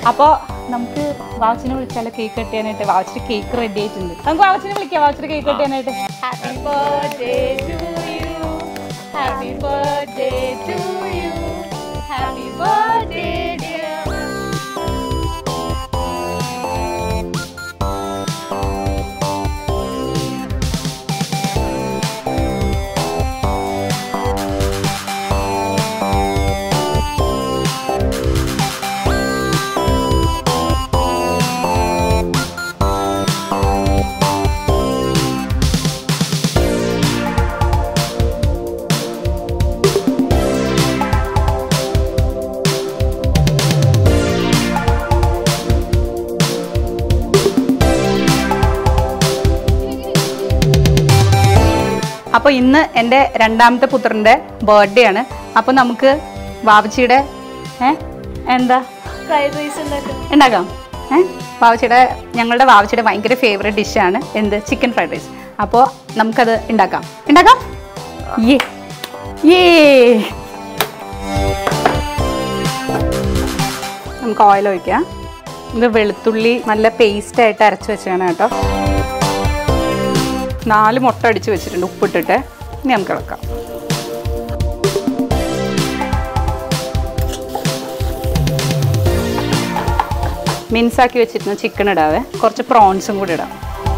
അപ്പോൾ നമുക്ക് വാവച്ചിനെ വിളിച്ചാലോ കേക്ക് കട്ട് ചെയ്യാനായിട്ട്? വാവച്ചിട്ട് കേക്ക് റെഡി ആയിട്ടുണ്ട്. നമുക്ക് വാവച്ചിനെ വിളിക്കാം, വാവച്ചിട്ട് കേക്ക് കട്ട് ചെയ്യാനായിട്ട്. Happy birthday to you, happy birthday to you, happy birthday dear. അപ്പോൾ ഇന്ന് എൻ്റെ രണ്ടാമത്തെ പുത്രൻ്റെ ബർത്ത്ഡേ ആണ്. അപ്പോൾ നമുക്ക് വാവച്ചിയുടെ എന്താ ഫ്രൈഡ് റൈസ് ഉണ്ടാക്കാം. ഞങ്ങളുടെ വാവച്ചിയുടെ ഭയങ്കര ഫേവറേറ്റ് ഡിഷാണ് എന്ത്? Chicken fried rice. അപ്പോൾ നമുക്കത് ഉണ്ടാക്കാം. നമുക്ക് ഓയിൽ ഒഴിക്കാം. ഇത് വെളുത്തുള്ളി നല്ല പേസ്റ്റായിട്ട് അരച്ച് വെച്ചാണ് കേട്ടോ. 4 മുട്ട അടിച്ച് വെച്ചിട്ടുണ്ട് ഉപ്പിട്ടിട്ട്. ഇനി നമുക്ക് ഇളക്കാം. മിൻസാക്കി വെച്ചിരുന്ന ചിക്കൻ ഇടാവേ. കുറച്ച് പ്രോൺസും കൂടി ഇടാം.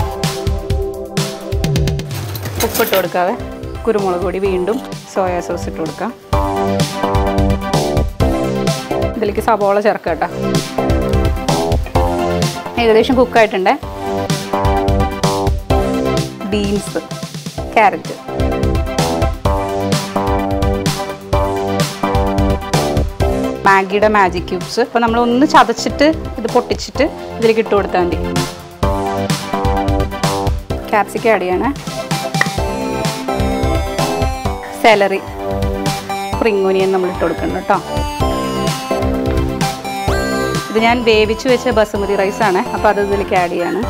ഉപ്പിട്ട് കൊടുക്കാവേ. കുരുമുളക് പൊടി, വീണ്ടും സോയാ സോസ് ഇട്ട് കൊടുക്കാം. ഇതിലേക്ക് സവോള ചേർക്കാം കേട്ടോ. ഏകദേശം കുക്കായിട്ടുണ്ടേ. ബീൻസ്, ക്യാരറ്റ്, മാഗിയുടെ മാജിക് ക്യൂബ്സ്. അപ്പോൾ നമ്മളൊന്ന് ചതച്ചിട്ട് ഇത് പൊട്ടിച്ചിട്ട് ഇതിലേക്ക് ഇട്ട് കൊടുത്താൽ മതി. ക്യാപ്സിക്കം ആഡ് ചെയ്യണേ. സാലറി, സ്പ്രിംഗ് ഓനിയൻ നമ്മൾ ഇട്ട് കൊടുക്കണം കേട്ടോ. ഇത് ഞാൻ വേവിച്ച് വെച്ച ബസുമതി റൈസാണ്. അപ്പോൾ അത് ഇതിലേക്ക് ആഡ് ചെയ്യാണ്.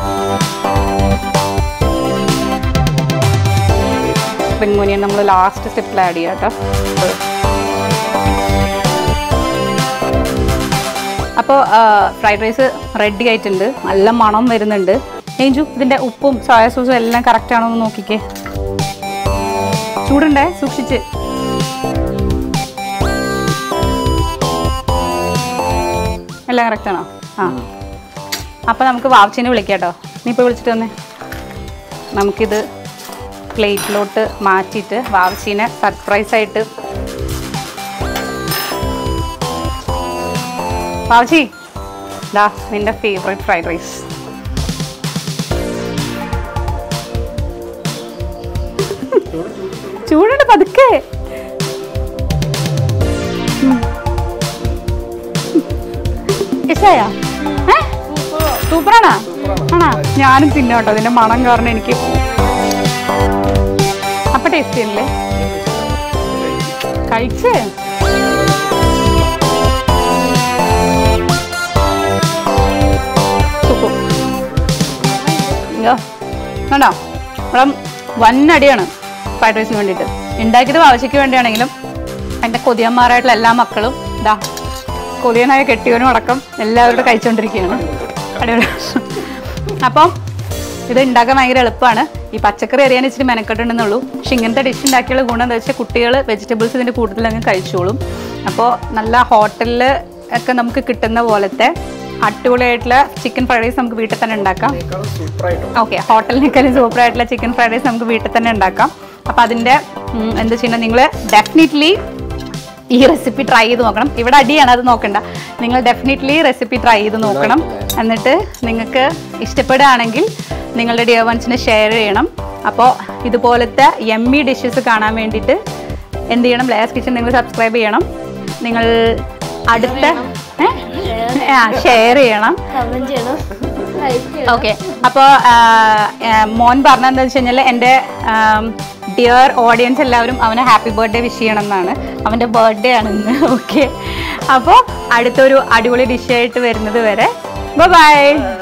സ്പ്രിംഗ് ഓനിയൻ നമ്മൾ ലാസ്റ്റ് സ്റ്റെപ്പിൽ ആഡ് ചെയ്യാം കേട്ടോ. അപ്പോൾ ഫ്രൈഡ് റൈസ് റെഡി ആയിട്ടുണ്ട്. നല്ല മണം വരുന്നുണ്ട്. ഏഞ്ചു, ഇതിൻ്റെ ഉപ്പും സോയ സോസും എല്ലാം കറക്റ്റ് ആണോ എന്ന് നോക്കിക്കേ. ചൂടുണ്ടേ, സൂക്ഷിച്ച്. എല്ലാം കറക്റ്റാണോ? അപ്പോൾ നമുക്ക് വാവച്ചിനെ വിളിക്കാം കേട്ടോ. നീ ഇപ്പോൾ വിളിച്ചിട്ട് വന്നേ. നമുക്കിത് പ്ലേറ്റിലോട്ട് മാറ്റിയിട്ട് വാവച്ചീനെ സർപ്രൈസായിട്ട്. വാവച്ചി, ദാ നിൻ്റെ ഫേവറേറ്റ് ഫ്രൈഡ് റൈസ്. ചൂടുണ്ട്, പതുക്കെ. ഇഷ്ടായോ? സൂപ്പറാണോ? ആണോ? ഞാനും തിന്നാം കേട്ടോ. അതിൻ്റെ മണം കാരണം എനിക്ക്. അപ്പം ടേസ്റ്റ് ചെയ്യല്ലേ? കഴിച്ച് കണ്ടോ? ഇവിടെ വന്നടിയാണ് ഫ്രൈഡ് റൈസിന് വേണ്ടിയിട്ട്. ഉണ്ടാക്കിയത് വാവച്ചയ്ക്ക് വേണ്ടിയാണെങ്കിലും എൻ്റെ കൊതിയന്മാരായിട്ടുള്ള എല്ലാ മക്കളും ഇതാ കൊതിയനായ കെട്ടിയവനും അടക്കം എല്ലാവരും കഴിച്ചുകൊണ്ടിരിക്കുകയാണ്. അടിപൊളി. അപ്പം ഇത് ഉണ്ടാക്കാൻ ഭയങ്കര എളുപ്പമാണ്. ഈ പച്ചക്കറി അറിയാൻ ഇച്ചിരി മെനക്കെട്ടുണ്ടെന്നുള്ളൂ. പക്ഷെ ഇങ്ങനത്തെ ഡിഷ് ഉണ്ടാക്കിയുള്ള ഗുണം എന്താ വെച്ചാൽ കുട്ടികൾ വെജിറ്റബിൾസ് ഇതിൻ്റെ കൂടുതൽ അങ്ങ് കഴിച്ചോളും. അപ്പോൾ നല്ല ഹോട്ടലിൽ ഒക്കെ നമുക്ക് കിട്ടുന്ന പോലത്തെ അടിപൊളിയായിട്ടുള്ള ചിക്കൻ ഫ്രൈഡ് റൈസ് നമുക്ക് വീട്ടിൽ തന്നെ ഉണ്ടാക്കാം. ഓക്കെ, ഹോട്ടലിനേക്കാളും സൂപ്പറായിട്ടുള്ള ചിക്കൻ ഫ്രൈഡ് റൈസ് നമുക്ക് വീട്ടിൽ തന്നെ ഉണ്ടാക്കാം. അപ്പോൾ അതിൻ്റെ എന്താ ചെയ്യുന്നത്, നിങ്ങൾ ഡെഫിനറ്റ്ലി ഈ റെസിപ്പി ട്രൈ ചെയ്ത് നോക്കണം. ഇവിടെ അടിയാണ്, അത് നോക്കണ്ട. നിങ്ങൾ ഡെഫിനറ്റ്ലി റെസിപ്പി ട്രൈ ചെയ്ത് നോക്കണം. എന്നിട്ട് നിങ്ങൾക്ക് ഇഷ്ടപ്പെടുകയാണെങ്കിൽ നിങ്ങളുടെ ഡിയർ വൺസിന് ഷെയർ ചെയ്യണം. അപ്പോൾ ഇതുപോലത്തെ യമ്മി ഡിഷസ് കാണാൻ വേണ്ടിയിട്ട് എന്ത് ചെയ്യണം? ലേസ് കിച്ചൺ നിങ്ങൾ സബ്സ്ക്രൈബ് ചെയ്യണം. നിങ്ങൾ അടുത്ത ഷെയർ ചെയ്യണം. ഓക്കെ. അപ്പോൾ മോൻ പറഞ്ഞതെന്താ വെച്ച് കഴിഞ്ഞാൽ എൻ്റെ ഡിയർ ഓഡിയൻസ് എല്ലാവരും അവന് ഹാപ്പി ബർത്ത്ഡേ വിഷ് ചെയ്യണം എന്നാണ്. അവൻ്റെ ബർത്ത്ഡേ ആണ് ഇന്ന്. ഓക്കെ. അപ്പോൾ അടുത്തൊരു അടിപൊളി ഡിഷായിട്ട് വരുന്നത് വരെ ബൈ.